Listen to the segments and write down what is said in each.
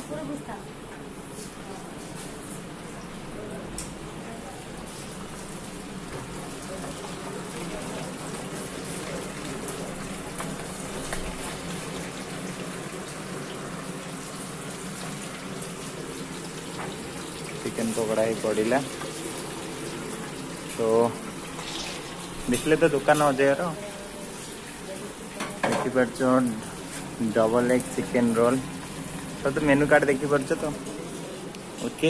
Chicken पकड़ा ही पड़ा तो देखले तो दुकान अजयर देखिपार डबल एग चिकेन रोल तो मेनू कार्ड देखिपार तो ओके।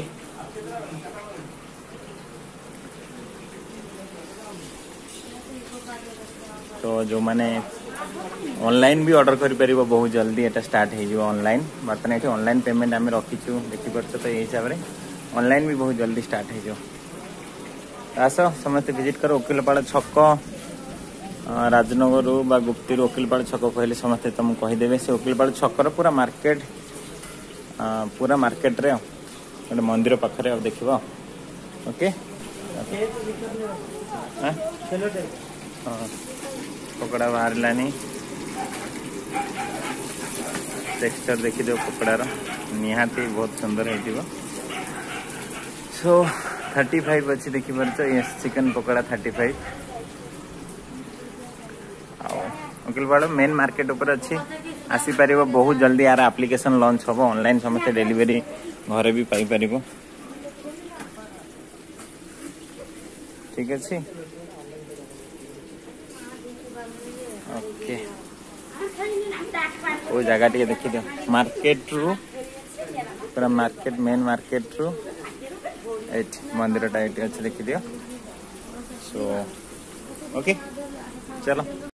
तो जो माने ऑनलाइन भी ऑर्डर कर पारिबो बहुत जल्दी एटा स्टार्ट हो ऑनलाइन बर्तमान ये ऑनलाइन पेमेंट आम रखीचु देखिपार तो ये हिसाब से ऑनलाइन भी बहुत जल्दी स्टार्ट हो आस समस्त विजिट कर वकिलपाड़ छक राजनगर बा गुप्ती वकिलपाड़ छक कहले समस्ते तुम कहीदेवे से वकिलपाड़ छकर पूरा मार्केट रे गोटे मंदिर पाखे अब देख ओके। पकड़ा बाहर लानी टेक्सचर देखी दो पकड़ार निहाती बहुत सुंदर हो सो 35 अच्छी देखिपार तो ये चिकन पकड़ा 35 वकिलपाड़ मेन मार्केट ऊपर अच्छी आसीपर बहुत जल्दी यार एप्लिकेशन लॉन्च हम ऑनलाइन समस्त डिलीवरी घरे भी पाई पार ठीक अच्छे ओके। वो जगह टी देखी दियो मार्केट रू पूरा मार्केट मेन मार्केट रू मंदिर टा अच्छे देखी दियो सो ओके चलो।